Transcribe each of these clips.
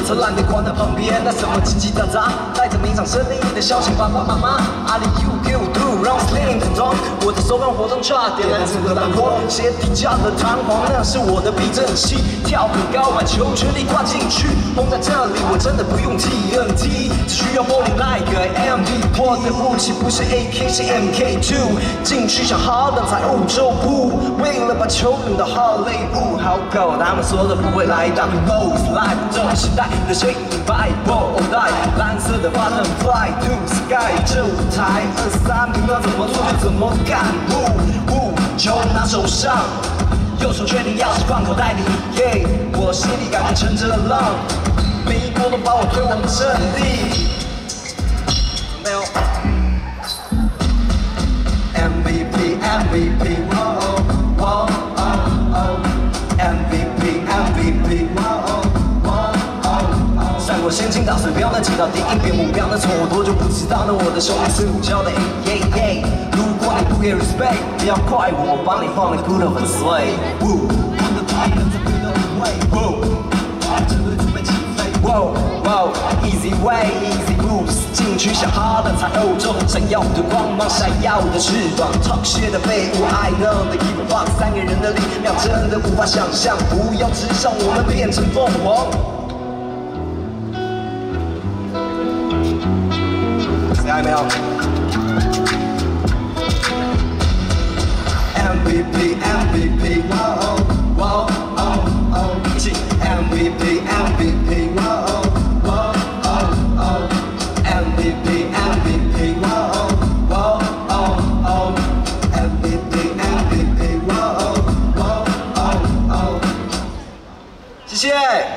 车烂的关在旁边，那什么叽叽喳喳，带着名场胜利的消息，爸爸妈妈，阿里 you do， 让 sling 很装，我的手感活动差点让整个打破，鞋底架的弹簧，那是我的避震器，跳很高，把球全力挂进去，轰在这里，我真的不用 TNT， 只需要 bowling like a MV， 我的武器不是 AK， 是 MK2， 进去想哈登在欧洲步，为了把球运到好莱坞，好狗，他们说的不会来当 boss life， 这时代的谁明白 ball die， 蓝色的发灯 fly to sky， 这舞台23平要怎么做就怎么干，球拿手上，右手确定钥匙放口袋里，耶，我心里感觉乘着浪，每一波都把我推往阵地，没有 MVP MVP， MVP， 闪过先进打水漂，那几道第一遍目标，那从我多久不知道？那我的兄弟是胡椒的 ，如果你不给 respect， 不要怪我，我帮你放了 good of a slay。Easy way, easy moves， 禁区像哈登在欧洲，闪耀的光芒，闪耀的翅膀 ，talk shit 的废物 ，I know the keep up， 3个人的力量真的无法想象，不要只想我们变成凤凰。谁还没有 ？MVP MVP， 一起 MVP MVP， MVP MVP， 谢谢。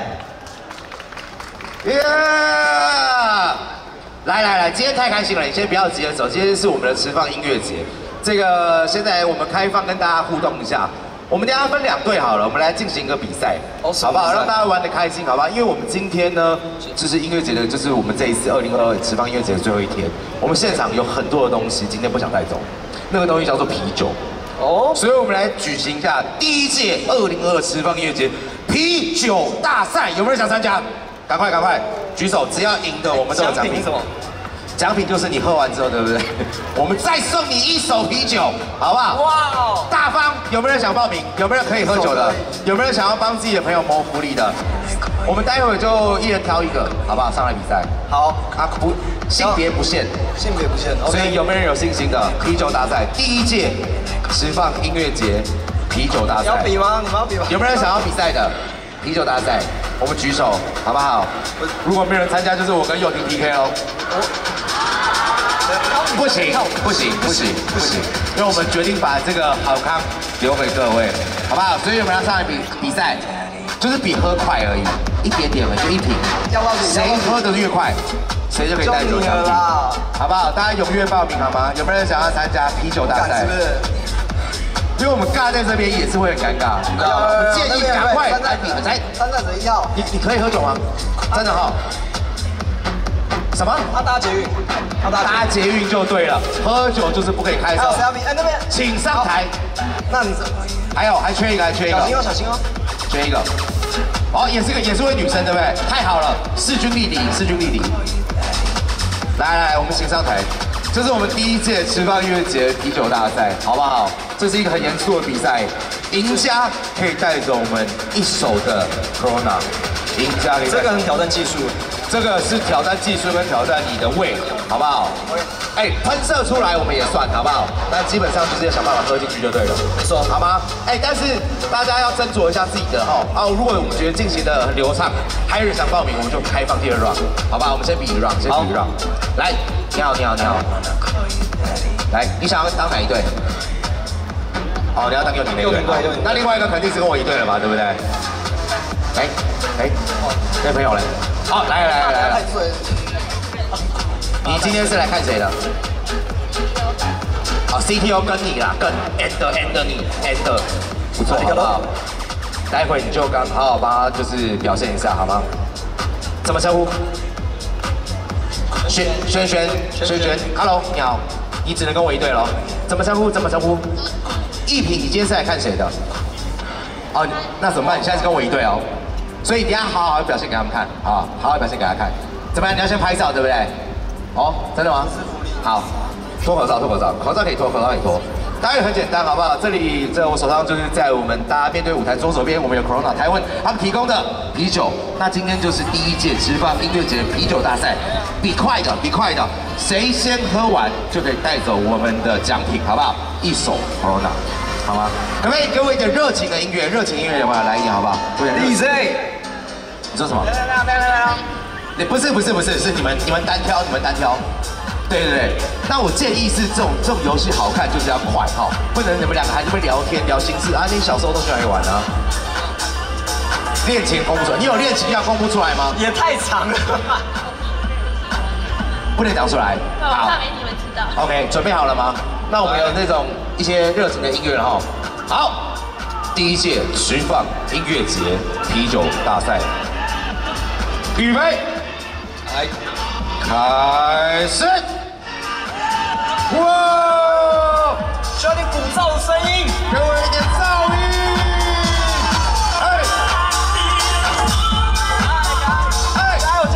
来，今天太开心了，你先不要急着走，今天是我们的吃饭音乐节。这个现在我们开放跟大家互动一下，我们等一下分2队好了，我们来进行一个比赛，好不好？让大家玩得开心，好不好？因为我们今天呢，就是音乐节的，就是我们这一次2022吃饭音乐节的最后一天，我们现场有很多的东西，今天不想带走，那个东西叫做啤酒。所以我们来举行一下第1届2022吃饭音乐节啤酒大赛，有没有人想参加？赶快举手，只要赢的我们都有奖品。 什么？ 奖品就是你喝完之后，对不对？我们再送你1手啤酒，好不好？哇！大方，有没有人想报名？有没有人可以喝酒的？有没有人想要帮自己的朋友谋福利的？我们待会就一人挑一个，好不好？上来比赛。好，性别不限，所以有没有人有信心的？啤酒大赛第1届吃饭音乐节啤酒大赛。 要比吗？你们要比吗？ 有没有人想要比赛的？啤酒大赛，我们举手，好不好？如果没有人参加，就是我跟佑廷 PK 喽。不行，因为我们决定把这个好康留给各位，好不好？所以我们要上来比赛，就是比喝快而已，一点点而已，就1瓶，谁喝得越快，谁就可以带走奖品，好不好？大家踊跃报名好吗？有没有人想要参加啤酒大赛？因为我们尬在这边也是会很尴尬，你知道吗？我们建议赶快来比赛。 参赛者1号， 你可以喝酒吗？真的哈？什么？ 他搭捷运， 搭捷运就对了，喝酒就是不可以开车。 还有谁要比？哎，那边， 请上台。 那你这还缺一个， 小心哦， 缺一个。哦，也是位女生，对不对？太好了，势均力敌。来，我们请上台。这是我们第1届吃饭音乐节啤酒大赛，好不好？这是一个很严肃的比赛，赢家可以带走我们1手的 Corona， 赢家可以。 这个很挑战技术， 这个是挑战技术跟挑战你的胃，好不好？哎，喷射出来我们也算，好不好？但基本上就是要想办法喝进去就对了， 没错， 好吗？哎，但是大家要斟酌一下自己的如果我们觉得进行的很流畅，还有人想报名，我们就开放第2 round， 好吧？我们先比1 round， 来，你好。来，你想要当哪一队？你要当佑廷那一队。那另外一个肯定是跟我一队了吧，对不对？这朋友嘞？好，来。你今天是来看谁的？CTO 跟你啦，跟 and 不错，好不好？待会你就好好帮他就是表现一下，好吗？怎么称呼？轩 ，Hello， 你好，你只能跟我一队咯。怎么称呼？一平，你今天是来看谁的？那怎么办？你现在是跟我一队哦。 所以你要好好表现给他们看，好好表现给他看。怎么样？你要先拍照，对不对？哦，真的吗？好，脱口罩，口罩可以脱，答案很简单，好不好？这里在我手上就是在我们大家面对舞台左手边，我们有 Corona 台湾他们提供的啤酒。那今天就是第1届直放音乐节啤酒大赛，比快的，谁先喝完就可以带走我们的奖品，好不好？一手 Corona， 好吗？可不可以给我一点热情的音乐？热情音乐有没有？来一点，好不好？DJ， 你说什么？来。你不是，是你们单挑，对。那我建议是这种游戏好看就是要快哈，不能你们两个还这么聊天聊心事啊，你小时候都喜欢玩啊。恋情公布出来，你有恋情要公布出来吗？ 也太长了， 不能讲出来。 好，让给你们知道。 OK， 准备好了吗？那我们有那种一些热情的音乐了哈。好，第1届直放音乐节啤酒大赛，预备。来，开始！哇！ 需要点鼓噪的声音， 给我一点噪音！ 加油！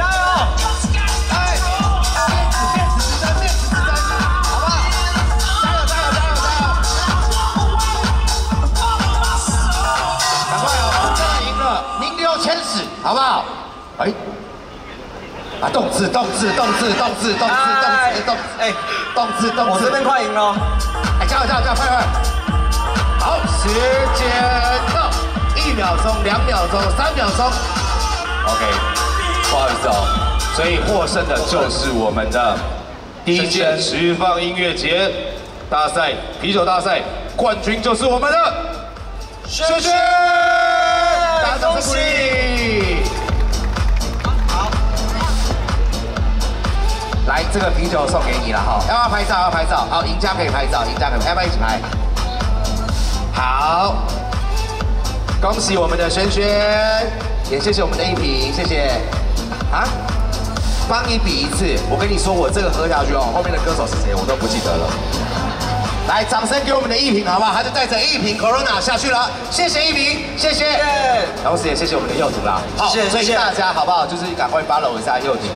面子之争，好不好？加油！赶快哦，现在赢了，名留千史，好不好？哎。啊，动字， 我这边快赢了， 哎，加油，快！好，时间到，1秒钟、2秒钟、3秒钟。OK， 不好意思哦，所以获胜的就是我们的第1届直放音乐节大赛啤酒大赛冠军就是我们的轩，大家掌声鼓励。来，这个啤酒送给你了哈，要不要拍照？要拍照，好，赢家可以拍照，要不要一起拍？好，恭喜我们的轩，也谢谢我们的一平，谢谢。啊，帮你比一次，我跟你说，我这个喝下去哦，后面的歌手是谁我都不记得了。来，掌声给我们的一平好不好？他就带着一瓶 Corona 下去了，谢谢一平，谢谢。同时也谢谢我们的柚子啦，好，所以大家好不好？就是赶快 follow 一下柚子。